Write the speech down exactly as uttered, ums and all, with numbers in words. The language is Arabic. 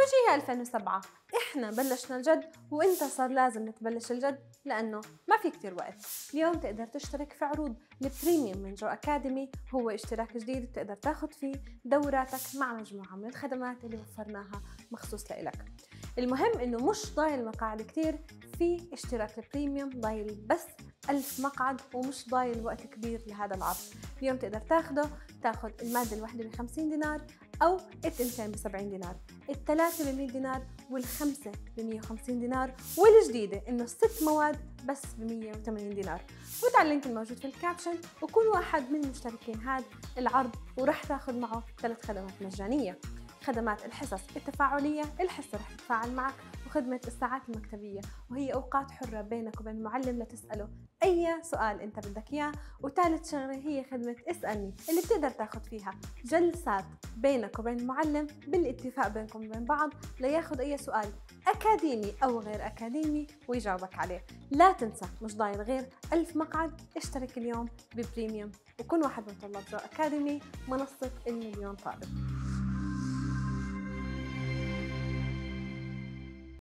وجيها ألفين وسبعة إحنا بلشنا الجد وإنت صار لازم تبلش الجد لأنه ما في كتير وقت. اليوم تقدر تشترك في عروض البريميوم من جو أكاديمي، هو اشتراك جديد بتقدر تاخد فيه دوراتك مع مجموعة من الخدمات اللي وفرناها مخصوص لإلك. المهم إنه مش ضايل مقاعد كتير في اشتراك البريميوم، ضايل بس ألف مقعد ومش ضايل وقت كبير لهذا العرض. اليوم تقدر تاخده، تاخد المادة الواحدة بخمسين دينار أو التنتين بسبعين دينار، الثلاثة بمية دينار والخمسة بمية وخمسين دينار، والجديدة إنه الست مواد بس بمية وثمانين دينار. فوت على اللينك الموجود في الكابشن وكون واحد من مشتركين هذا العرض ورح تاخد معه ثلاث خدمات مجانية: خدمات الحصص التفاعلية، الحصة رح تتفاعل معك، وخدمة الساعات المكتبية وهي أوقات حرة بينك وبين المعلم لتسأله أي سؤال أنت بدك إياه، وثالث شغلة هي خدمة اسألني اللي بتقدر تاخد فيها جلسات بينك وبين المعلم بالاتفاق بينكم وبين بعض لياخد أي سؤال أكاديمي أو غير أكاديمي ويجاوبك عليه. لا تنسى مش ضايل غير ألف مقعد. اشترك اليوم ببريميوم وكن واحد من طلاب جو أكاديمي، منصة المليون طالب.